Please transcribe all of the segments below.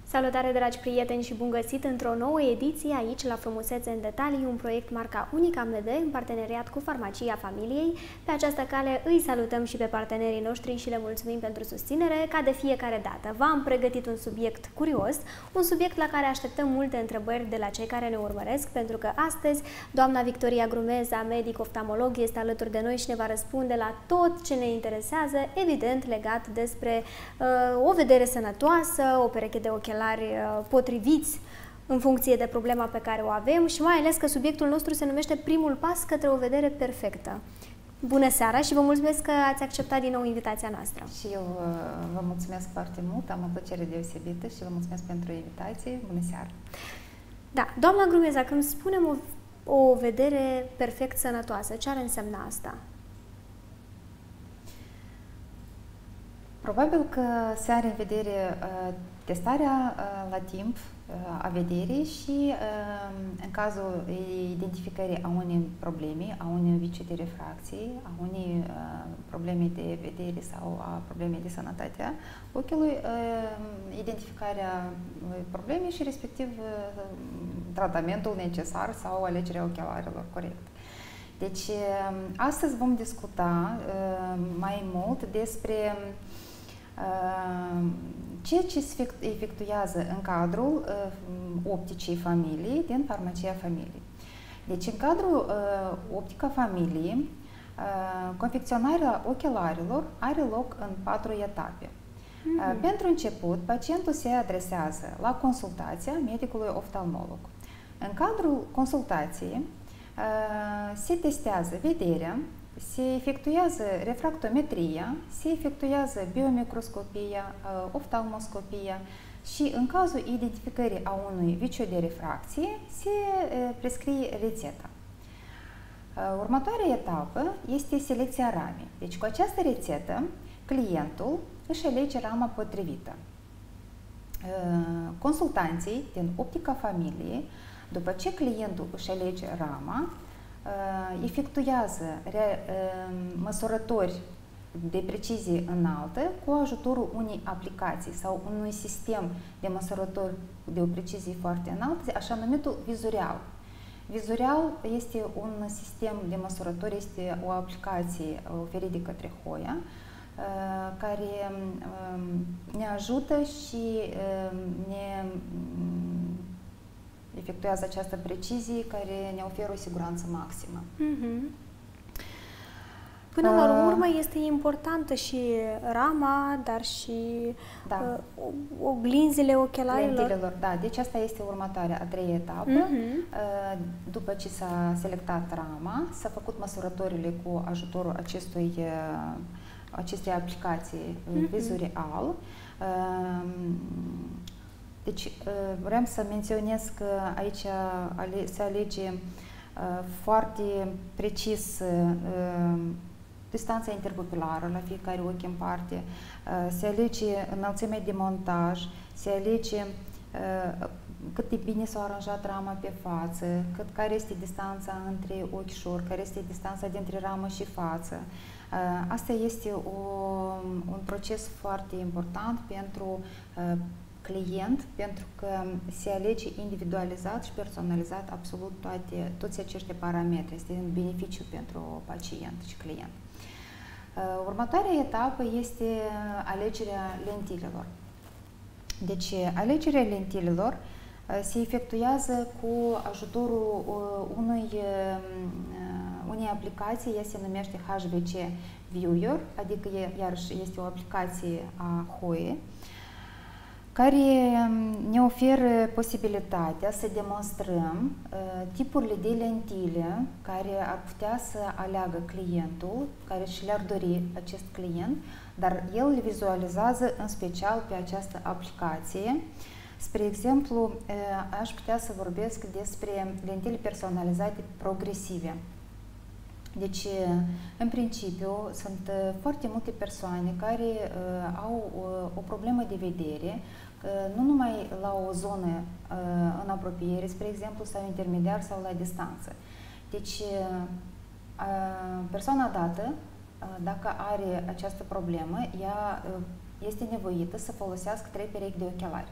Salutare, dragi prieteni, și bun găsit într-o nouă ediție aici la Frumusețe în Detalii, un proiect marca Unica MD în parteneriat cu Farmacia Familiei. Pe această cale îi salutăm și pe partenerii noștri și le mulțumim pentru susținere. Ca de fiecare dată, v-am pregătit un subiect curios, un subiect la care așteptăm multe întrebări de la cei care ne urmăresc, pentru că astăzi doamna Victoria Grumeza, medic oftalmolog, este alături de noi și ne va răspunde la tot ce ne interesează, evident legat despre o vedere sănătoasă, o pereche de ochelari potriviți în funcție de problema pe care o avem și mai ales că subiectul nostru se numește Primul pas către o vedere perfectă. Bună seara și vă mulțumesc că ați acceptat din nou invitația noastră. Și eu vă mulțumesc foarte mult, am o plăcere deosebită și vă mulțumesc pentru invitație. Bună seara! Da, doamna Grumeza, când spunem o vedere perfect sănătoasă, ce ar însemna asta? Probabil că se are în vedere testarea la timp a vederii și în cazul identificării a unei probleme, a unei vicii de refracție, a unei probleme de vedere sau a problemei de sănătate a ochiului, identificarea problemei și respectiv tratamentul necesar sau alegerea ochelarilor corect. Deci, astăzi vom discuta mai mult despre ceea ce se efectuează în cadrul opticii familiei din Farmacia Familiei. Deci, în cadrul optica familiei, confecționarea ochelarilor are loc în 4 etape. Pentru început, pacientul se adresează la consultația medicului oftalmolog. În cadrul consultației se testează vederea, se efectuează refractometria, se efectuează biomicroscopia, oftalmoscopia și în cazul identificării a unui viciu de refracție se prescrie rețeta. Următoarea etapă este selecția ramei. Deci cu această rețetă clientul își alege rama potrivită. Consultanții din optica familiei, după ce clientul își alege rama, efectuează măsurători de precizie înaltă cu ajutorul unei aplicații sau unui sistem de măsurători de o precizie foarte înaltă, așa numitul vizurial. Vizurial este un sistem de măsurători, este o aplicație oferită de către Hoia, care ne ajută și ne efectuează această precizie care ne oferă o siguranță maximă. Până la urmă este importantă și rama, dar și oglinzile ochelarilor. Da, deci asta este următoarea, a 3-a etapă. După ce s-a selectat rama, s-a făcut măsurătorile cu ajutorul acestei aplicații vizurial. Deci, vreau să menționez că aici se alege foarte precis distanța interpupilară la fiecare ochi în parte, se alege înălțimea de montaj, se alege cât de bine s-a aranjat rama pe față, care este distanța între ochișori, care este distanța dintre ramă și față. Asta este un proces foarte important pentru client, pentru că se alege individualizat și personalizat absolut toți acești parametri. Este un beneficiu pentru pacient și client. Următoarea etapă este alegerea lentilelor. Deci, alegerea lentilelor se efectuează cu ajutorul unei aplicații, ea se numește HVC Viewer, adică iarăși este o aplicație a Hoie, care ne oferă posibilitatea să demonstrăm tipurile de lentile care ar putea să aleagă clientul, care și le-ar dori acest client, dar el le vizualizează în special pe această aplicație. Spre exemplu, aș putea să vorbesc despre lentile personalizate progresive. Deci, în principiu, sunt foarte multe persoane care au o problemă de vedere, nu numai la o zonă în apropiere, spre exemplu, sau intermediar sau la distanță. Deci, persoana dată, dacă are această problemă, ea este nevoită să folosească 3 perechi de ochelari.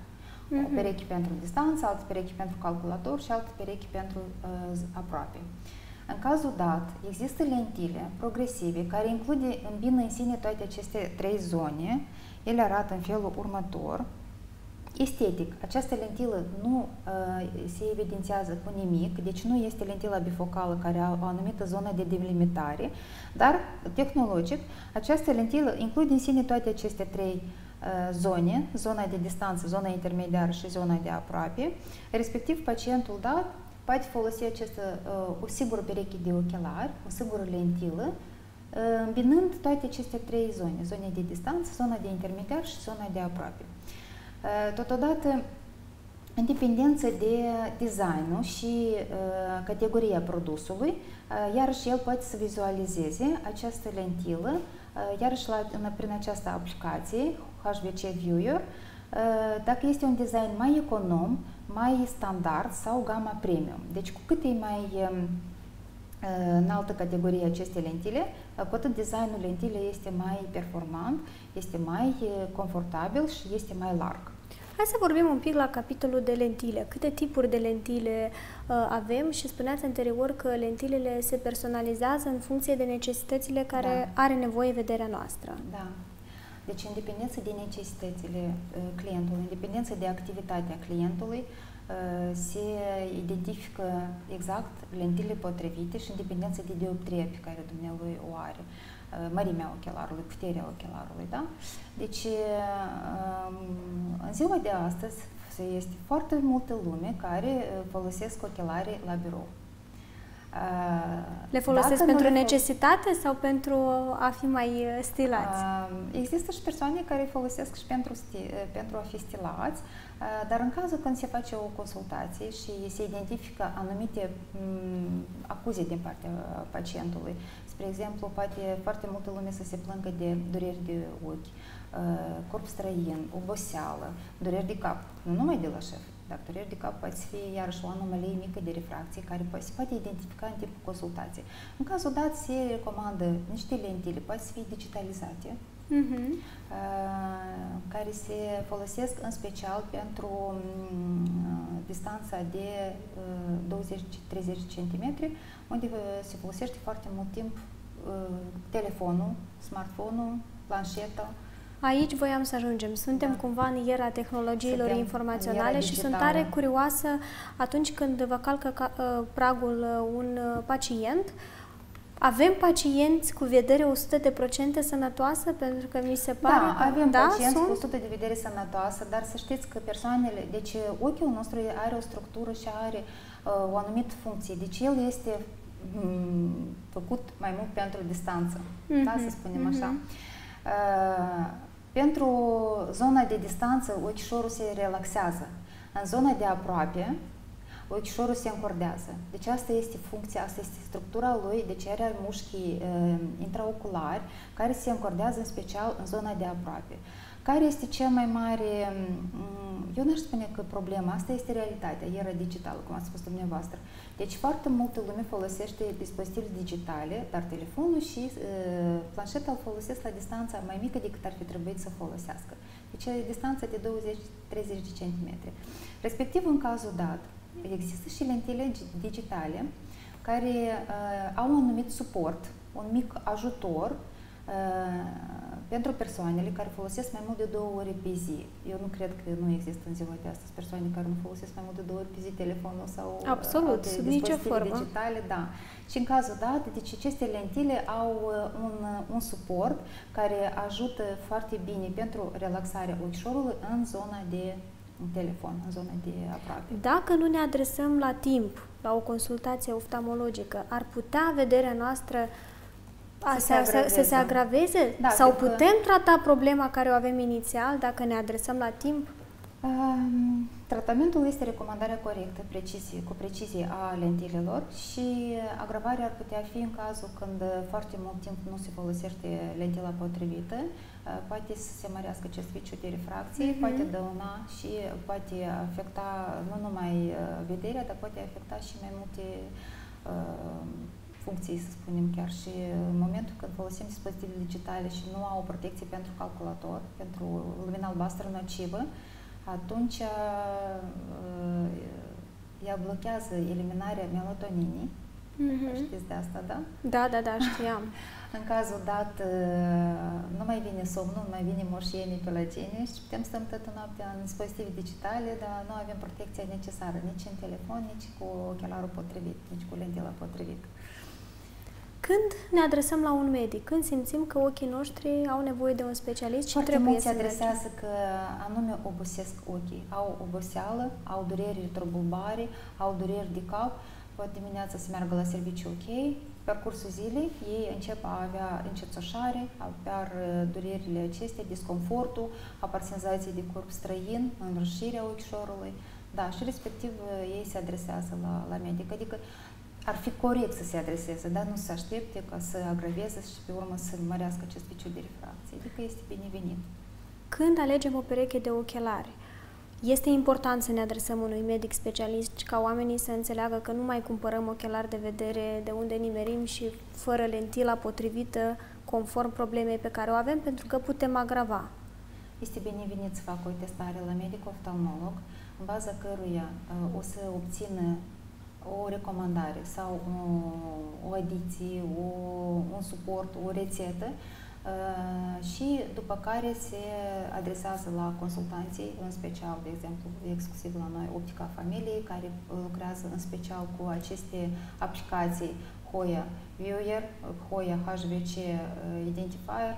O pereche pentru distanță, altă pereche pentru calculator și altă pereche pentru aproape. În cazul dat, există lentile progresive care îmbină în sine toate aceste 3 zone. Ele arată în felul următor. Estetic, această lentilă nu se evidențiază cu nimic, deci nu este lentila bifocală care are o anumită zonă de delimitare, dar tehnologic această lentilă include în sine toate aceste 3 zone, zona de distanță, zona intermediară și zona de aproape, respectiv pacientul dat poate folosi o singură pereche de ochelari, o singură lentilă, îmbinând toate aceste 3 zone, zona de distanță, zona de intermediar și zona de aproape. Totodată, în dependență de designul și categoria produsului, iarăși el poate să vizualizeze această lentilă, iarăși prin această aplicație, HVC Viewer, dacă este un design mai econom, mai standard sau gama premium. Deci cu cât e mai înaltă categorie aceste lentile, cu atât designul lentilei este mai performant, este mai confortabil și este mai larg. Hai să vorbim un pic la capitolul de lentile. Câte tipuri de lentile avem și spuneați anterior că lentilele se personalizează în funcție de necesitățile care are nevoie vederea noastră. Da. Deci, în dependență de necesitățile clientului, în dependență de activitatea clientului, se identifică exact lentile potrivite și în dependență de dioptria pe care dumnealui o are, mărimea ochelarului, puterea ochelarului, da? Deci, în ziua de astăzi, este foarte multă lume care folosesc ochelari la birou. Le folosesc pentru necesitate sau pentru a fi mai stilați? Există și persoane care îi folosesc și pentru a fi stilați, dar în cazul când se face o consultație și se identifică anumite acuze din partea pacientului, spre exemplu, poate foarte multă lume să se plângă de dureri de ochi, corp străin, oboseală, dureri de cap, nu numai de la șef, dar dureri de cap poate fi iarăși o anomalie mică de refracție care se poate identifica în timpul consultației. În cazul dat se recomandă niște lentile, poate să fie digitalizate, care se folosesc în special pentru distanța de 20-30 cm, unde se folosește foarte mult timp telefonul, smartphone-ul, planșeta. Aici voiam să ajungem. Suntem cumva în era tehnologiilor informaționale și sunt tare curioasă atunci când vă calcă pragul un pacient. Avem pacienți cu vedere 100% sănătoasă? Pentru că mi se pare că avem pacienți cu 100% de vedere sănătoasă, dar să știți că persoanele, deci ochiul nostru are o structură și are o anumită funcție. Deci el este făcut mai mult pentru distanță, da, să spunem așa. Pentru zona de distanță, ochișorul se relaxează. În zona de aproape, ochișorul se încordează. Deci asta este funcția, asta este structura lui, deci are mușchii intraoculari care se încordează în special în zona de aproape. Care este cea mai mare, eu n-aș spune că problema, asta este realitatea, era digitală, cum ați spus dumneavoastră. Deci foarte multă lume folosește dispozitive digitale, dar telefonul și planșeta îl folosesc la distanța mai mică decât ar fi trebuit să folosească. Deci distanța de 20-30 de centimetri. Respectiv, în cazul dat, există și lentile digitale care au un anumit suport, un mic ajutor pentru persoanele care folosesc mai mult de 2 ore pe zi. Eu nu cred că nu există în ziua de astăzi persoane care nu folosesc mai mult de 2 ori pe zi telefonul sau alte dispozitive digitale. Da. Și în cazul dat, deci aceste lentile au un suport care ajută foarte bine pentru relaxarea ochișorului în zona de telefon, în zona de aproape. Dacă nu ne adresăm la timp la o consultație oftalmologică, ar putea vederea noastră să se agraveze? Da, sau putem trata problema care o avem inițial dacă ne adresăm la timp? Tratamentul este recomandarea corectă, cu precizie a lentilelor și agravarea ar putea fi în cazul când foarte mult timp nu se folosește lentila potrivită, poate să se mărească acest viciu de refracție, poate dăuna și poate afecta nu numai vederea, dar poate afecta și mai multe funcții, să spunem, chiar și în momentul când folosim dispozitive digitale și nu au o protecție pentru calculator, pentru lumina albastră nocivă, atunci ea blochează eliminarea melatoninii. Știți de asta, da? Da, știam. În cazul dat, nu mai vine somnul, nu mai vine moșienii pelagene și putem stăm toată noaptea în dispozitive digitale, dar nu avem protecția necesară, nici în telefon, nici cu ochelarul potrivit, nici cu lentila potrivit. Când ne adresăm la un medic? Când simțim că ochii noștri au nevoie de un specialist și foarte trebuie mulți să se adresează că anume obosesc ochii. Au oboseală, au dureri retrobulbare, au dureri de cap, pot dimineața să meargă la serviciu ok, pe parcursul zilei ei încep a avea încețoșare, apar durerile acestea, disconfortul, apar senzații de corp străin, înroșirea ochișorului, da, și respectiv ei se adresează la medic, adică ar fi corect să se adreseze, dar nu se aștepte ca să agraveze și pe urmă să mărească acest viciu de refracție, adică este binevenit. Când alegem o pereche de ochelari, este important să ne adresăm unui medic specialist ca oamenii să înțeleagă că nu mai cumpărăm ochelari de vedere de unde nimerim și fără lentila potrivită conform problemei pe care o avem, pentru că putem agrava. Este binevenit să facă o testare la medic-oftalmolog, în baza căruia o să obțină o recomandare sau o adiție, un suport, o rețetă și după care se adresează la consultanții, în special, de exemplu, exclusiv la noi, Optica Familiei, care lucrează în special cu aceste aplicații Hoya Viewer, Hoya HVC Identifier.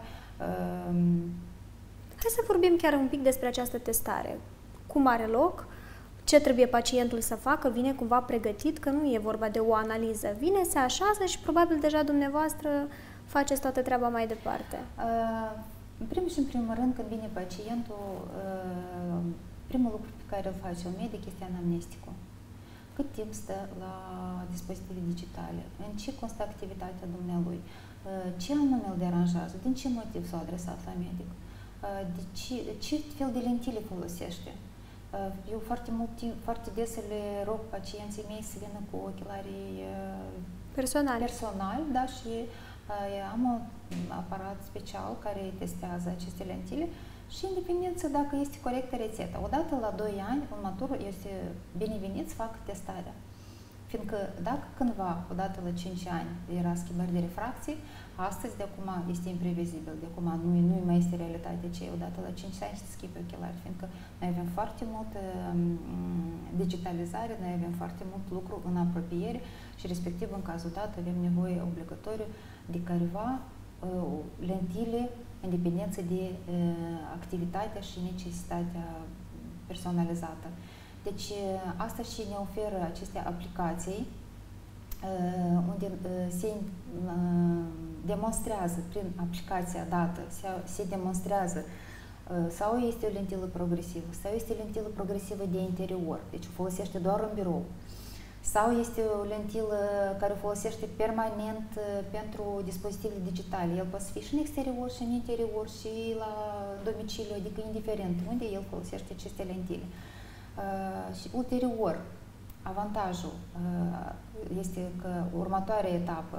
Hai să vorbim chiar un pic despre această testare. Cum are loc? Ce trebuie pacientul să facă? Vine cumva pregătit, că nu e vorba de o analiză. Vine, se așează și probabil deja dumneavoastră faceți toată treaba mai departe. În primul și în primul rând, când vine pacientul, primul lucru pe care îl face un medic este anamnesticul. Cât timp stă la dispozitive digitale, în ce constă activitatea dumnealui, ce anume îl deranjează, din ce motiv s-a adresat la medic, ce fel de lentile folosește. Eu foarte des le rog pacienții mei să vină cu ochelarii personali, da, și am un aparat special care testează aceste lentile și independență dacă este corectă rețeta. Odată la 2 ani, următorul este binevenit să facă testarea. Fiindcă dacă cândva, odată la 5 ani, era schimbări de refracție, astăzi, de acum, este imprevizibil. De acum nu mai este realitatea aceea. Odată la 5 ani să schimbi ochelari, fiindcă noi avem foarte multă digitalizare, noi avem foarte mult lucru în apropiere și, respectiv, în cazul dat, avem nevoie obligatoriu de careva lentile în dependență de activitatea și necesitatea personalizată. Deci, asta și ne oferă aceste aplicații unde se demonstrează prin aplicația dată, se demonstrează sau este o lentilă progresivă, sau este o lentilă progresivă de interior, deci o folosește doar în birou, sau este o lentilă care o folosește permanent pentru dispozitivele digitale. El poate să fie și în exterior, și în interior, și la domiciliu, adică indiferent unde el folosește aceste lentile. Și ulterior, avantajul este că următoarea etapă,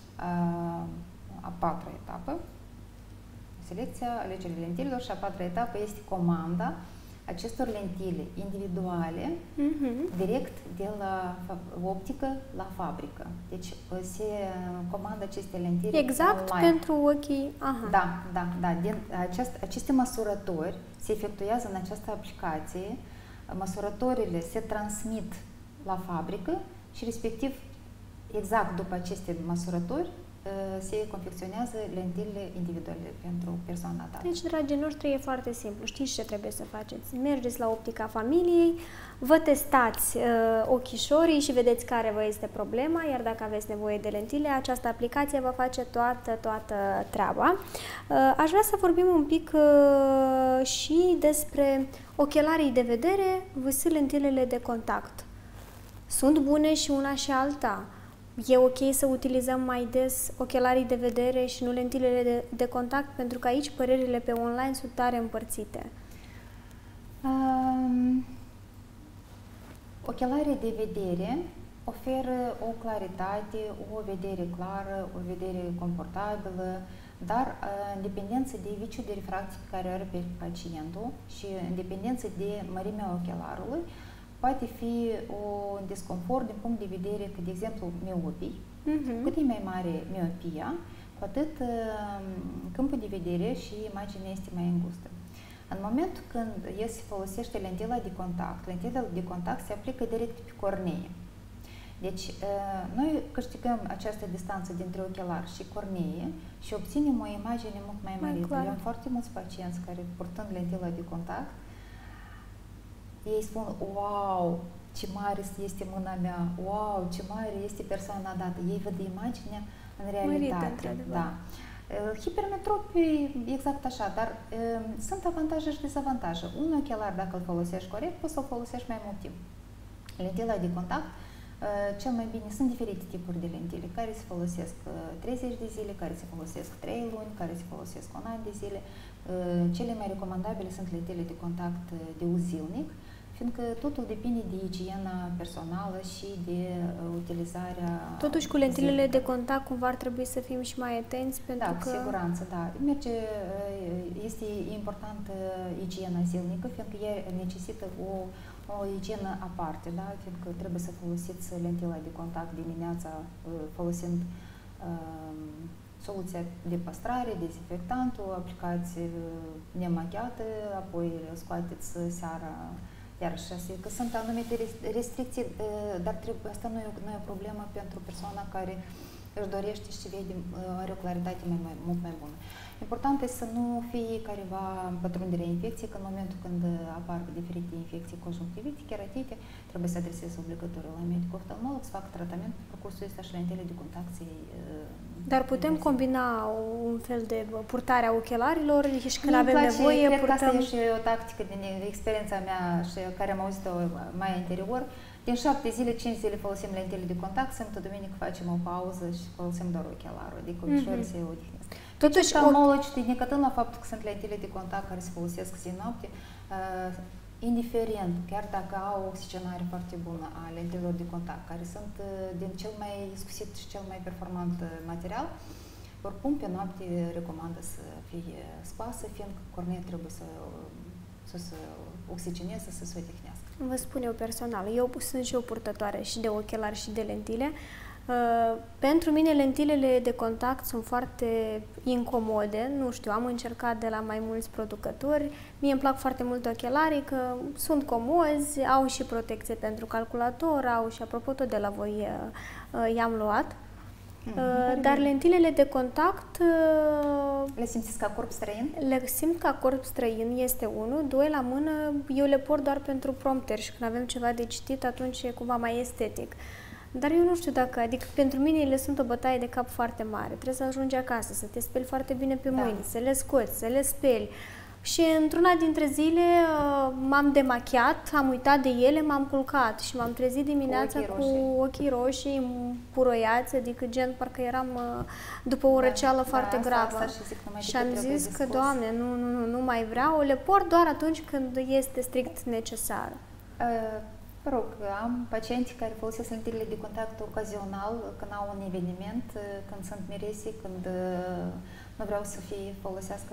a 4-a etapă, selecția, alegerea lentilelor, și a 4-a etapă este comanda acestor lentile individuale direct de la optică la fabrică. Deci se comandă aceste lentile exact online. Pentru ochii. Aha. Da. Din aceste măsurători se efectuează în această aplicație. Măsurătorile se transmit la fabrică și respectiv exact după aceste măsurători se confecționează lentilele individuale pentru persoana dată. Deci, dragii noștri, e foarte simplu. Știți ce trebuie să faceți? Mergeți la Optica Familiei, vă testați ochișorii și vedeți care vă este problema, iar dacă aveți nevoie de lentile, această aplicație vă face toată treaba. Aș vrea să vorbim un pic și despre ochelarii de vedere vs. lentilele de contact. Sunt bune și una și alta. E ok să utilizăm mai des ochelarii de vedere și nu lentilele de contact, pentru că aici părerile pe online sunt tare împărțite. Ochelarii de vedere oferă o claritate, o vedere clară, o vedere confortabilă, dar în dependență de viciul de refracție pe care o are pe pacientul și în dependență de mărimea ochelarului, poate fi un disconfort din punct de vedere că, de exemplu, miopii, cu cât e mai mare miopia, cu atât câmpul de vedere și imaginea este mai îngustă. În momentul când se folosește lentila de contact se aplică direct pe cornee. Deci, noi câștigăm această distanță dintre ochelar și cornee și obținem o imagine mult mai mărită. Eu am foarte mulți pacienți care, purtând lentila de contact, ei spun, wow, ce mare este mâna mea, wow, ce mare este persoana dată. Ei văd imaginea în realitate. Da. Hipermetropii, exact așa, dar sunt avantaje și dezavantaje. Un ochelar, dacă îl folosești corect, poți să-l folosești mai mult timp. Lentila de contact, cel mai bine, sunt diferite tipuri de lentile, care se folosesc 30 de zile, care se folosesc 3 luni, care se folosesc un an de zile. Cele mai recomandabile sunt lentile de contact de uz zilnic, fiindcă totul depinde de igiena personală și de utilizarea. Totuși, cu lentilele de contact, cumva ar trebui să fim și mai atenți, pentru că... Da, cu siguranță, da. Este important igiena zilnică, fiindcă ea necesită o igienă aparte, da? Fiindcă trebuie să folosiți lentila de contact dimineața folosind soluția de păstrare, dezinfectantul, aplicați nemachiată, apoi scoateți seara. Iarăși, că sunt anumite restricții, dar asta nu e o problemă pentru persoana care își dorește și vede, are o claritate mult mai bună. Important este să nu fie careva pătrunderea infecției, că în momentul când apar diferite infecții conjunctivite, keratite, trebuie să adreseze obligatoriu la medic oftalmolog, să facă tratament pe parcursul ăsta și lentele de contact. Dar putem combina un fel de purtare a ochelarilor și când avem nevoie cred că asta e și o tactică din experiența mea și care am auzit-o mai anterior. Din 7 zile, 5 zile folosim lentele de contact, sâmbătă, duminică facem o pauză și folosim doar ochelarul, adică ușor se odihnesc. Totuși, oftalmologii, necătând la faptul că sunt lentile de contact care se folosesc zi-noapte, indiferent, chiar dacă au o oxigenare foarte bună a lentilor de contact, care sunt din cel mai iscusit și cel mai performant material, oricum pe noapte recomandă să fie scoasă, fiindcă cornea trebuie să se oxigeneze, să se odihnească. Vă spun eu personal, eu sunt și eu purtătoare și de ochelari și de lentile. Pentru mine lentilele de contact sunt foarte incomode, nu știu, am încercat de la mai mulți producători, mie îmi plac foarte mult ochelarii, că sunt comozi, au și protecție pentru calculator, au și, apropo, tot de la voi i-am luat. Dar lentilele de contact... Le simțiți ca corp străin? Le simt ca corp străin, este unul. Doi, la mână, eu le port doar pentru prompter și când avem ceva de citit, atunci e cumva mai estetic. Dar eu nu știu dacă, adică pentru mine ele sunt o bătaie de cap foarte mare. Trebuie să ajungi acasă, să te speli foarte bine pe mâini, să le scoți, să le speli. Și într-una dintre zile m-am demachiat, am uitat de ele, m-am culcat și m-am trezit dimineața cu ochii roșii, puroiați, adică gen parcă eram după o răceală foarte gravă. Și am zis că, Doamne, nu mai vreau, le port doar atunci când este strict necesar. Mă rog, am pacienți care folosesc lentilele de contact ocazional, când au un eveniment, când sunt mirese, când nu vreau să folosească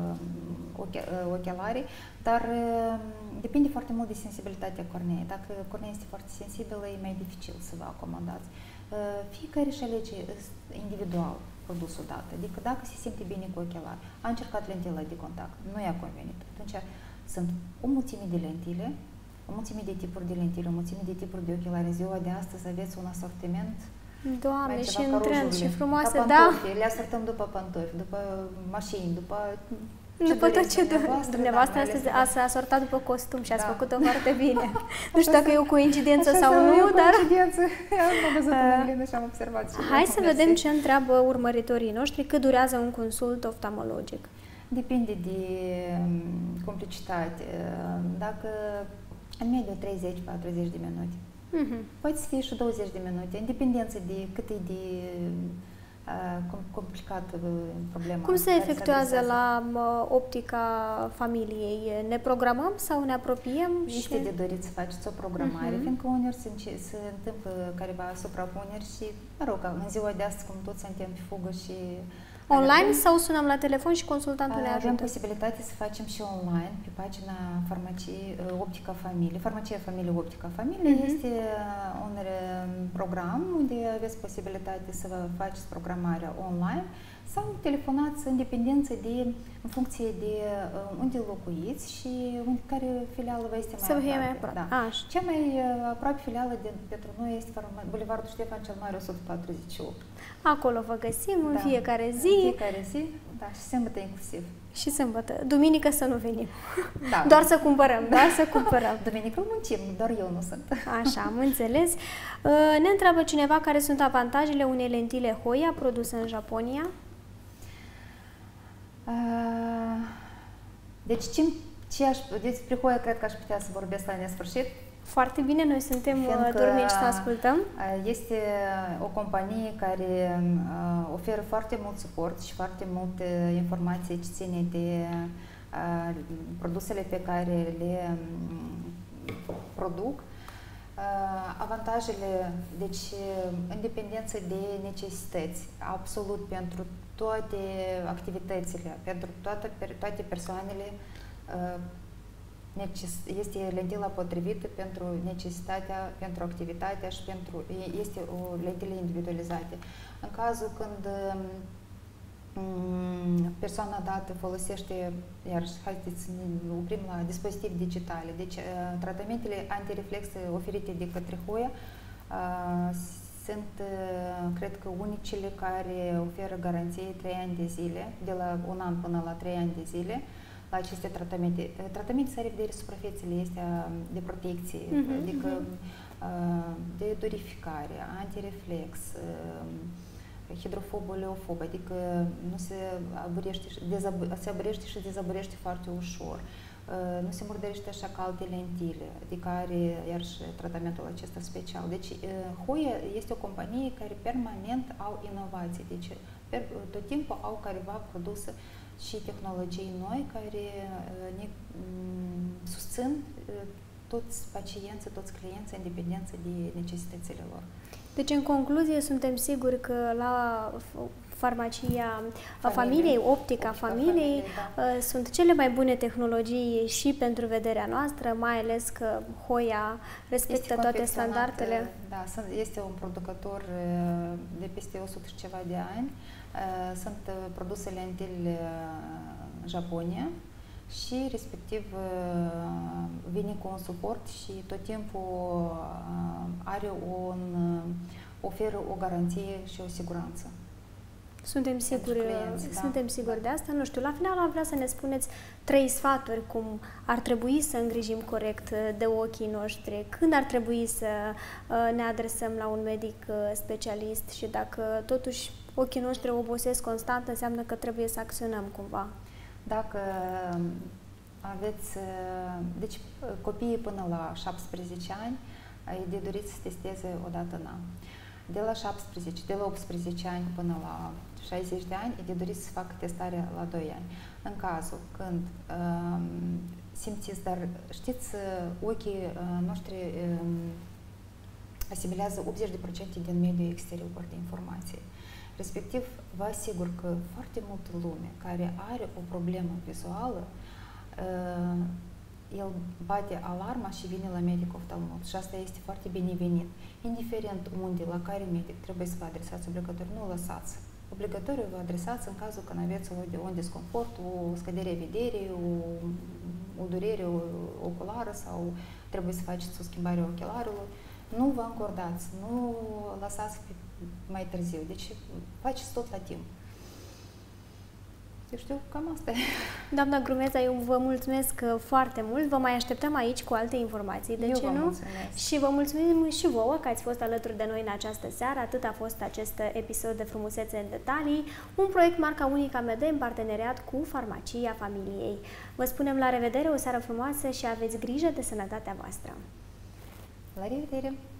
ochelarii, dar depinde foarte mult de sensibilitatea corneei. Dacă cornea este foarte sensibilă, e mai dificil să vă acomodați. Fiecare își alege individual produsul dat. Adică dacă se simte bine cu ochelari, a încercat lentila de contact, nu i-a convenit. Atunci sunt o mulțime de lentile, o mulțime de tipuri de lentile, o mulțime de tipuri de ochelari. În ziua de astăzi aveți un asortiment. Doamne, și în trend, și frumoase, da? Le asortăm după pantofi, după mașini, după tot ce dumneavoastră astăzi ați asortat după costum și ați făcut-o foarte bine. Nu știu dacă e o coincidență sau nu, dar... Am văzut în Elena și am observat. Hai să vedem ce întreabă urmăritorii noștri, cât durează un consult oftalmologic. Depinde de complicitate. Dacă în mediu 30-40 de minute. Poate să fie și 20 de minute, în dependență de cât e de complicată problema. Cum se efectuează la optica familiei? Ne programăm sau ne apropiem? Este de dorit să faceți o programare, fiindcă uneori se întâmplă careva suprapuneri și, mă rog, în ziua de astăzi, cum toți suntem pe fugă și Online sau sunăm la telefon și consultantul ne ajută? Avem posibilitate să facem și online pe pagina Optica Familie. Farmacia Familie Optica Familie este un program unde aveți posibilitate să vă faceți programarea online sau telefonați în funcție de unde locuiți și care filială vă este mai aproape. Da. Cea mai aproape filială pentru noi este Bulevardul Ștefan cel Mare 148. Acolo vă găsim în fiecare zi. În fiecare zi, da, și sâmbătă inclusiv. Și sâmbătă. Duminică să nu venim. Da. Doar să cumpărăm, doar să cumpărăm. Duminică muncim, doar eu nu sunt. Așa, am înțeles. Ne întreabă cineva care sunt avantajele unei lentile Hoya produse în Japonia. Deci, despre Hoya cred că aș putea să vorbesc la nesfârșit. Foarte bine, noi suntem dornici să ascultăm. Este o companie care oferă foarte mult suport și foarte multe informații ce ține de produsele pe care le produc. Avantajele, deci independență de necesități, absolut pentru toate activitățile, pentru toate persoanele, este lentila potrivită pentru necesitatea, pentru activitatea și este o lentilă individualizată. În cazul când persoana dată folosește, iarăși, haideți să ne oprim la dispozitive digitale, deci tratamentele antireflex oferite de către Hoya sunt, cred că, unicele care oferă garanție 3 ani de zile, de la 1 an până la 3 ani de zile, la aceste tratamente. Tratamente se referă suprafețele astea de protecție, adică de durificare, antireflex, hidrofob, oleofob, adică nu se abărește și dezabărește foarte ușor. Nu se murdărește așa ca alte lentile, adică are iarăși tratamentul acesta special. Deci Hoya este o companie care permanent au inovații, deci tot timpul au careva produse și tehnologii noi care ne susțin toți pacienții, toți clienții, în dependență de necesitățile lor. Deci, în concluzie, suntem siguri că la farmacia familiei, Optica Familiei, sunt cele mai bune tehnologii și pentru vederea noastră, mai ales că Hoya respectă toate standardele. Da, este un producător de peste 100 și ceva de ani. Sunt produse lentili Japonia și respectiv vine cu un suport și tot timpul oferă o garanție și o siguranță. Suntem siguri de asta. Nu știu, la final am vrea să ne spuneți 3 sfaturi cum ar trebui să îngrijim corect de ochii noștri, când ar trebui să ne adresăm la un medic specialist și dacă totuși ochii noștri obosesc constant, înseamnă că trebuie să acționăm cumva. Dacă aveți, deci copiii până la 17 ani, e de dorit să testeze o dată în an. De la 18 ani până la 60 de ani, e de dorit să facă testarea la 2 ani. În cazul când simțiți, dar știți, ochii noștri asimilează 80% din mediul exterior de informație. Respectiv, vă asigur că foarte multă lume care are o problemă vizuală, el bate alarma și vine la medic oftalmolog și asta este foarte binevenit. Indiferent unde, la care medic trebuie să vă adresați obligatoriu, nu lăsați. Obligatoriu vă adresați în cazul când aveți un disconfort, o scădere a vederii, o durere oculară sau trebuie să faceți o schimbare a ochelarului. Nu vă încordați, nu lăsați mai târziu. Deci faceți tot la timp. Eu știu, cam asta e. Doamna Grumeza, eu vă mulțumesc foarte mult. Vă mai așteptăm aici cu alte informații, de ce nu? Și vă mulțumim și vouă că ați fost alături de noi în această seară. Atât a fost acest episod de Frumusețe în detalii, un proiect marca Unica MD în parteneriat cu Farmacia Familiei. Vă spunem la revedere, o seară frumoasă și aveți grijă de sănătatea voastră. La revedere!